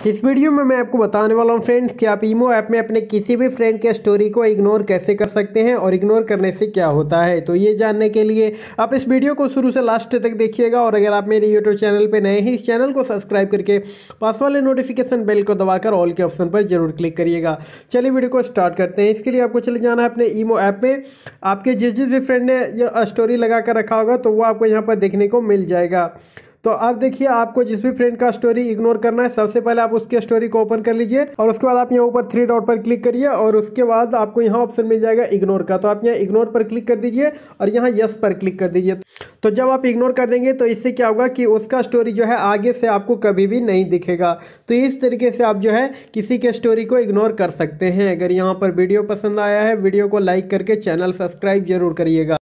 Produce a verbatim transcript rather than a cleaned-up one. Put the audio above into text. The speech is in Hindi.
इस वीडियो में मैं आपको बताने वाला हूं फ्रेंड्स कि आप ईमो ऐप में अपने किसी भी फ्रेंड के स्टोरी को इग्नोर कैसे कर सकते हैं और इग्नोर करने से क्या होता है। तो ये जानने के लिए आप इस वीडियो को शुरू से लास्ट तक देखिएगा और अगर आप मेरे यूट्यूब चैनल पर नए हैं इस चैनल को सब्सक्राइब करके पास वाले नोटिफिकेशन बेल को दबाकर ऑल के ऑप्शन पर जरूर क्लिक करिएगा। चलिए वीडियो को स्टार्ट करते हैं। इसके लिए आपको चले जाना है अपने ईमो ऐप में। आपके जिस जिस भी फ्रेंड ने ये स्टोरी लगा कर रखा होगा तो वो आपको यहाँ पर देखने को मिल जाएगा। तो आप देखिए, आपको जिस भी फ्रेंड का स्टोरी इग्नोर करना है सबसे पहले आप उसके स्टोरी को ओपन कर लीजिए और उसके बाद आप यहाँ ऊपर थ्री डॉट पर क्लिक करिए और उसके बाद आपको यहाँ ऑप्शन मिल जाएगा इग्नोर का। तो आप यहाँ इग्नोर पर क्लिक कर दीजिए और यहाँ यस पर क्लिक कर दीजिए। तो जब आप इग्नोर कर देंगे तो इससे क्या होगा कि उसका स्टोरी जो है आगे से आपको कभी भी नहीं दिखेगा। तो इस तरीके से आप जो है किसी के स्टोरी को इग्नोर कर सकते हैं। अगर यहाँ पर वीडियो पसंद आया है वीडियो को लाइक करके चैनल सब्सक्राइब जरूर करिएगा।